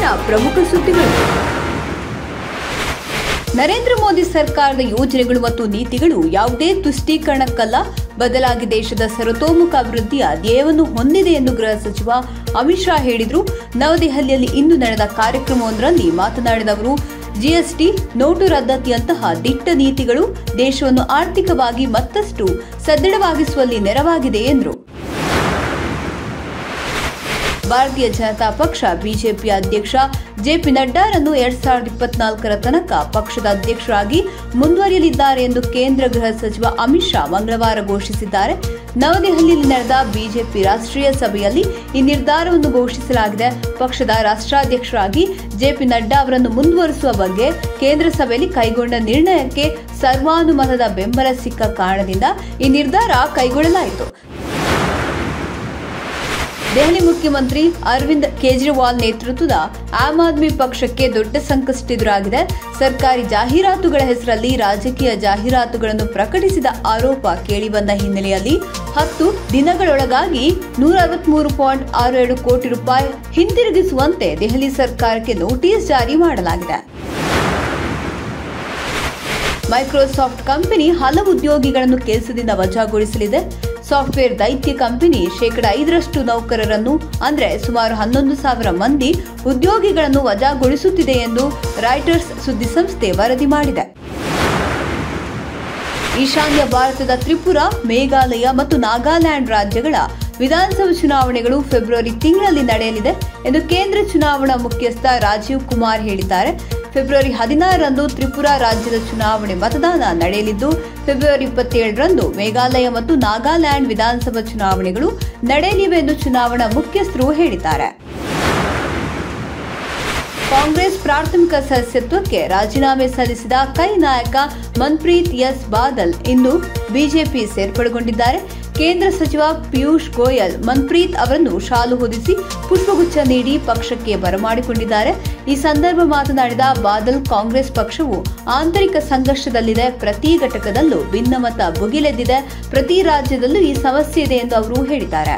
ಇವತ್ತಿನ ಪ್ರಮುಖ ಸುದ್ದಿಗಳು. ನರೇಂದ್ರ ಮೋದಿ ಸರ್ಕಾರದ ಯೋಜನೆಗಳು ಮತ್ತು ನೀತಿಗಳು ಯಾವುದೇ ತುಷ್ಟೀಕರಣಕ್ಕಲ್ಲ, ಬದಲಾಗಿ ದೇಶದ ಸರ್ವತೋಮುಖ ಅಭಿವೃದ್ಧಿಯ ಧ್ಯೇಯವನ್ನು ಹೊಂದಿದೆ ಎಂದು ಗೃಹ ಸಚಿವ ಅಮಿತ್ ಶಾ ಹೇಳಿದರು. ನವದೆಹಲಿಯಲ್ಲಿ ಇಂದು ನಡೆದ ಕಾರ್ಯಕ್ರಮವೊಂದರಲ್ಲಿ ಮಾತನಾಡಿದ ಅವರು, ಜಿಎಸ್ಟಿ, ನೋಟು ರದ್ದತಿಯಂತಹ ದಿಟ್ಟ ನೀತಿಗಳು ದೇಶವನ್ನು ಆರ್ಥಿಕವಾಗಿ ಮತ್ತಷ್ಟು ಸದೃಢವಾಗಿಸುವಲ್ಲಿ ನೆರವಾಗಿದೆ ಎಂದರು. ಭಾರತೀಯ ಜನತಾ ಪಕ್ಷ ಬಿಜೆಪಿ ಅಧ್ಯಕ್ಷ ಜೆಪಿ ನಡ್ಡಾರನ್ನು 2024ರ ತನಕ ಪಕ್ಷದ ಅಧ್ಯಕ್ಷರಾಗಿ ಮುಂದುವರಿಯಲಿದ್ದಾರೆ ಎಂದು ಕೇಂದ್ರ ಗೃಹ ಸಚಿವ ಅಮಿತ್ ಶಾ ಮಂಗಳವಾರ ಘೋಷಿಸಿದ್ದಾರೆ. ನವದೆಹಲಿಯಲ್ಲಿ ನಡೆದ ಬಿಜೆಪಿ ರಾಷ್ಟ್ರೀಯ ಸಭೆಯಲ್ಲಿ ಈ ನಿರ್ಧಾರವನ್ನು ಘೋಷಿಸಲಾಗಿದೆ. ಪಕ್ಷದ ರಾಷ್ಟ್ರಾಧ್ಯಕ್ಷರಾಗಿ ಜೆಪಿ ನಡ್ಡಾ ಅವರನ್ನು ಮುಂದುವರಿಸುವ ಬಗ್ಗೆ ಕೇಂದ್ರ ಸಭೆಯಲ್ಲಿ ಕೈಗೊಂಡ ನಿರ್ಣಯಕ್ಕೆ ಸರ್ವಾನುಮತದ ಬೆಂಬಲ ಸಿಕ್ಕ ಕಾರಣದಿಂದ ಈ ನಿರ್ಧಾರ ಕೈಗೊಳ್ಳಲಾಯಿತು. ದೆಹಲಿ ಮುಖ್ಯಮಂತ್ರಿ ಅರವಿಂದ್ ಕೇಜ್ರಿವಾಲ್ ನೇತೃತ್ವದ ಆಮ್ ಆದ್ಮಿ ಪಕ್ಷಕ್ಕೆ ದೊಡ್ಡ ಸಂಕಷ್ಟ ಎದುರಾಗಿದೆ. ಸರ್ಕಾರಿ ಜಾಹೀರಾತುಗಳ ಹೆಸರಲ್ಲಿ ರಾಜಕೀಯ ಜಾಹೀರಾತುಗಳನ್ನು ಪ್ರಕಟಿಸಿದ ಆರೋಪ ಕೇಳಿಬಂದ ಹಿನ್ನೆಲೆಯಲ್ಲಿ 10 ದಿನಗಳೊಳಗಾಗಿ 163.62 ಕೋಟಿ ರೂಪಾಯಿ ಹಿಂದಿರುಗಿಸುವಂತೆ ದೆಹಲಿ ಸರ್ಕಾರಕ್ಕೆ ನೋಟಿಸ್ ಜಾರಿ ಮಾಡಲಾಗಿದೆ. ಮೈಕ್ರೋಸಾಫ್ಟ್ ಕಂಪನಿ ಹಲವು ಉದ್ಯೋಗಿಗಳನ್ನು ಕೆಲಸದಿಂದ ವಜಾಗೊಳಿಸಲಿದೆ. ಸಾಫ್ಟ್ವೇರ್ ದೈತ್ಯ ಕಂಪನಿ 5% ನೌಕರರನ್ನು ಅಂದರೆ ಸುಮಾರು 11,000 ಮಂದಿ ಉದ್ಯೋಗಿಗಳನ್ನು ವಜಾಗೊಳಿಸುತ್ತಿದೆ ಎಂದು ರಾಯ್ಟರ್ಸ್ ಸುದ್ದಿಸಂಸ್ಥೆ ವರದಿ ಮಾಡಿದೆ. ಈಶಾನ್ಯ ಭಾರತದ ತ್ರಿಪುರಾ, ಮೇಘಾಲಯ ಮತ್ತು ನಾಗಾಲ್ಯಾಂಡ್ ರಾಜ್ಯಗಳ ವಿಧಾನಸಭಾ ಚುನಾವಣೆಗಳು ಫೆಬ್ರವರಿ ತಿಂಗಳಲ್ಲಿ ನಡೆಯಲಿದೆ ಎಂದು ಕೇಂದ್ರ ಚುನಾವಣಾ ಮುಖ್ಯಸ್ಥ ರಾಜೀವ್ ಕುಮಾರ್ ಹೇಳಿದ್ದಾರೆ. ಫೆಬ್ರವರಿ 16ರಂದು ತ್ರಿಪುರಾ ರಾಜ್ಯದ ಚುನಾವಣೆ ಮತದಾನ ನಡೆಯಲಿದ್ದು, ಫೆಬ್ರವರಿ 27ರಂದು ಮೇಘಾಲಯ ಮತ್ತು ನಾಗಾಲ್ಯಾಂಡ್ ವಿಧಾನಸಭಾ ಚುನಾವಣೆಗಳು ನಡೆಯಲಿವೆ ಎಂದು ಚುನಾವಣಾ ಮುಖ್ಯಸ್ಥರು ಹೇಳಿದ್ದಾರೆ. ಕಾಂಗ್ರೆಸ್ ಪ್ರಾಥಮಿಕ ಸದಸ್ಯತ್ವಕ್ಕೆ ರಾಜೀನಾಮೆ ಸಲ್ಲಿಸಿದ ಕೈ ನಾಯಕ ಮನ್ಪ್ರೀತ್ ಎಸ್ ಬಾದಲ್ ಇಂದು ಬಿಜೆಪಿ ಸೇರ್ಪಡೆಗೊಂಡಿದ್ದಾರೆ. ಕೇಂದ್ರ ಸಚಿವ ಪಿಯೂಷ್ ಗೋಯಲ್ ಮನ್ಪ್ರೀತ್ ಅವರನ್ನು ಶಾಲು ಹೊದಿಸಿ ಪುಷ್ಪಗುಚ್ಛ ನೀಡಿ ಪಕ್ಷಕ್ಕೆ ಬರಮಾಡಿಕೊಂಡಿದ್ದಾರೆ. ಈ ಸಂದರ್ಭ ಮಾತನಾಡಿದ ಬಾದಲ್, ಕಾಂಗ್ರೆಸ್ ಪಕ್ಷವು ಆಂತರಿಕ ಸಂಘರ್ಷದಲ್ಲಿದೆ. ಪ್ರತಿ ಘಟಕದಲ್ಲೂ ಭಿನ್ನಮತ ಭುಗಿಲೆದ್ದಿದೆ. ಪ್ರತಿ ರಾಜ್ಯದಲ್ಲೂ ಈ ಸಮಸ್ಯೆ ಇದೆ ಎಂದು ಅವರು ಹೇಳಿದ್ದಾರೆ.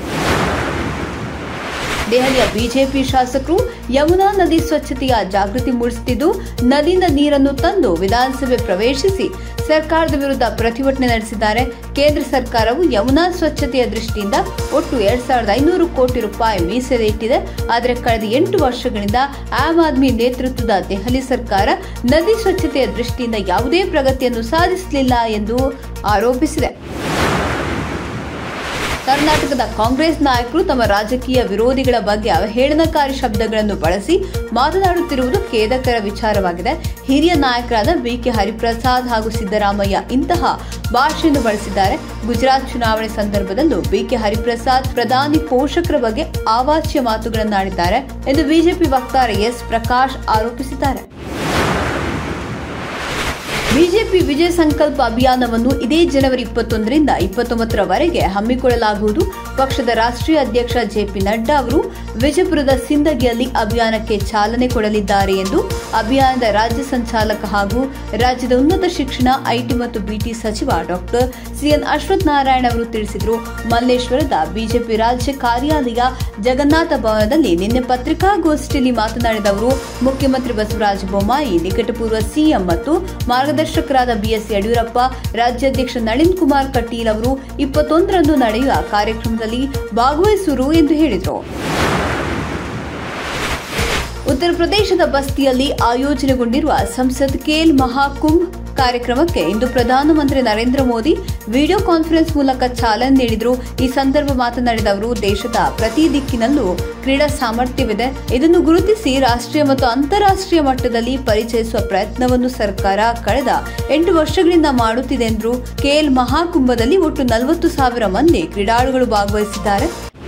ದೆಹಲಿಯ ಬಿಜೆಪಿ ಶಾಸಕರು ಯಮುನಾ ನದಿ ಸ್ವಚ್ಛತೆಯ ಜಾಗೃತಿ ಮೂಡಿಸುತ್ತಿದ್ದು, ನದಿಯಿಂದ ನೀರನ್ನು ತಂದು ವಿಧಾನಸಭೆ ಪ್ರವೇಶಿಸಿ ಸರ್ಕಾರದ ವಿರುದ್ಧ ಪ್ರತಿಭಟನೆ ನಡೆಸಿದ್ದಾರೆ. ಕೇಂದ್ರ ಸರ್ಕಾರವು ಯಮುನಾ ಸ್ವಚ್ಛತೆಯ ದೃಷ್ಟಿಯಿಂದ ಒಟ್ಟು 2,500 ಕೋಟಿ ರೂಪಾಯಿ ಮೀಸಲು ಇಟ್ಟಿದೆ. ಆದರೆ ಕಳೆದ 8 ವರ್ಷಗಳಿಂದ ಆಮ್ ಆದ್ಮಿ ನೇತೃತ್ವದ ದೆಹಲಿ ಸರ್ಕಾರ ನದಿ ಸ್ವಚ್ಛತೆಯ ದೃಷ್ಟಿಯಿಂದ ಯಾವುದೇ ಪ್ರಗತಿಯನ್ನು ಸಾಧಿಸಲಿಲ್ಲ ಎಂದು ಆರೋಪಿಸಿದೆ. ಕರ್ನಾಟಕದ ಕಾಂಗ್ರೆಸ್ ನಾಯಕರು ತಮ್ಮ ರಾಜಕೀಯ ವಿರೋಧಿಗಳ ಬಗ್ಗೆ ಅವಹೇಳನಕಾರಿ ಶಬ್ದಗಳನ್ನು ಬಳಸಿ ಮಾತನಾಡುತ್ತಿರುವುದು ಖೇದಕರ ವಿಚಾರವಾಗಿದೆ. ಹಿರಿಯ ನಾಯಕರಾದ ಬಿಕೆ ಹರಿಪ್ರಸಾದ್ ಹಾಗೂ ಸಿದ್ದರಾಮಯ್ಯ ಇಂತಹ ಭಾಷೆಯನ್ನು ಬಳಸಿದ್ದಾರೆ. ಗುಜರಾತ್ ಚುನಾವಣೆ ಸಂದರ್ಭದಲ್ಲೂ ಬಿಕೆ ಹರಿಪ್ರಸಾದ್ ಪ್ರಧಾನಿ ಪೋಷಕರ ಬಗ್ಗೆ ಅವಾಚ್ಯ ಮಾತುಗಳನ್ನಾಡಿದ್ದಾರೆ ಎಂದು ಬಿಜೆಪಿ ವಕ್ತಾರ ಎಸ್ ಪ್ರಕಾಶ್ ಆರೋಪಿಸಿದ್ದಾರೆ. ಬಿಜೆಪಿ ವಿಜಯ ಸಂಕಲ್ಪ ಅಭಿಯಾನವನ್ನು ಇದೇ ಜನವರಿ 21ರಿಂದ 29ರವರೆಗೆ ಹಮ್ಮಿಕೊಳ್ಳಲಾಗುವುದು. ಪಕ್ಷದ ರಾಷ್ಟ್ರೀಯ ಅಧ್ಯಕ್ಷ ಜೆಪಿ ನಡ್ಡಾ ಅವರು ವಿಜಯಪುರದ ಸಿಂದಗಿಯಲ್ಲಿ ಅಭಿಯಾನಕ್ಕೆ ಚಾಲನೆ ಕೊಡಲಿದ್ದಾರೆ ಎಂದು ಅಭಿಯಾನದ ರಾಜ್ಯ ಸಂಚಾಲಕ ಹಾಗೂ ರಾಜ್ಯದ ಉನ್ನತ ಶಿಕ್ಷಣ, ಐಟಿ ಮತ್ತು ಬಿಟಿ ಸಚಿವ ಡಾಕ್ಟರ್ ಸಿಎನ್ ಅಶ್ವಥ್ ನಾರಾಯಣ ಅವರು ತಿಳಿಸಿದರು. ಮಲ್ಲೇಶ್ವರದ ಬಿಜೆಪಿ ರಾಜ್ಯ ಕಾರ್ಯಾಲಯ ಜಗನ್ನಾಥ ಭವನದಲ್ಲಿ ನಿನ್ನೆ ಪತ್ರಿಕಾಗೋಷ್ಠಿಯಲ್ಲಿ ಮಾತನಾಡಿದ ಅವರು, ಮುಖ್ಯಮಂತ್ರಿ ಬಸವರಾಜ ಬೊಮ್ಮಾಯಿ, ನಿಕಟಪೂರ್ವ ಸಿಎಂ ಮತ್ತು ಮಾರ್ಗದರ್ಶಕರಾದ ಬಿಎಸ್ ಯಡಿಯೂರಪ್ಪ, ರಾಜ್ಯಾಧ್ಯಕ್ಷ ನಳಿನ್ ಕುಮಾರ್ ಕಟೀಲ್ ಅವರು 21ರಂದು ನಡೆಯುವ ಕಾರ್ಯಕ್ರಮದಲ್ಲಿ ಭಾಗವಹಿಸುವರು ಎಂದು ಹೇಳಿದರು. ಉತ್ತರ ಪ್ರದೇಶದ ಬಸ್ತಿಯಲ್ಲಿ ಆಯೋಜನೆಗೊಂಡಿರುವ ಸಂಸತ್ ಖೇಲ್ ಮಹಾಕುಂಭ್ ಕಾರ್ಯಕ್ರಮಕ್ಕೆ ಇಂದು ಪ್ರಧಾನಮಂತ್ರಿ ನರೇಂದ್ರ ಮೋದಿ ವಿಡಿಯೋ ಕಾನ್ಫರೆನ್ಸ್ ಮೂಲಕ ಚಾಲನೆ ನೀಡಿದರು. ಈ ಸಂದರ್ಭ ಮಾತನಾಡಿದ ಅವರು, ದೇಶದ ಪ್ರತಿ ದಿಕ್ಕಿನಲ್ಲೂ ಕ್ರೀಡಾ ಸಾಮರ್ಥ್ಯವಿದೆ. ಇದನ್ನು ಗುರುತಿಸಿ ರಾಷ್ಟ್ರೀಯ ಮತ್ತು ಅಂತಾರಾಷ್ಟ್ರೀಯ ಮಟ್ಟದಲ್ಲಿ ಪರಿಚಯಿಸುವ ಪ್ರಯತ್ನವನ್ನು ಸರ್ಕಾರ ಕಳೆದ 8 ವರ್ಷಗಳಿಂದ ಮಾಡುತ್ತಿದೆ ಎಂದರು. ಖೇಲ್ ಮಹಾಕುಂಭದಲ್ಲಿ ಒಟ್ಟು 40,000 ಮಂದಿ ಕ್ರೀಡಾಳುಗಳು ಭಾಗವಹಿಸಿದ್ದಾರೆ.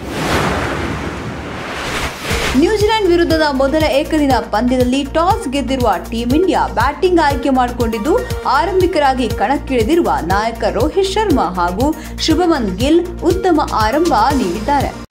ನ್ಯೂಜಿಲೆಂಡ್ ವಿರುದ್ಧದ ಮೊದಲ ಏಕದಿನ ಪಂದ್ಯದಲ್ಲಿ ಟಾಸ್ ಗೆದ್ದಿರುವ ಟೀಂ ಇಂಡಿಯಾ ಬ್ಯಾಟಿಂಗ್ ಆಯ್ಕೆ ಮಾಡಿಕೊಂಡಿದ್ದು, ಆರಂಭಿಕರಾಗಿ ಕಣಕ್ಕಿಳಿದಿರುವ ನಾಯಕ ರೋಹಿತ್ ಶರ್ಮಾ ಹಾಗೂ ಶುಭಮನ್ ಗಿಲ್ ಉತ್ತಮ ಆರಂಭ ನೀಡಿದ್ದಾರೆ.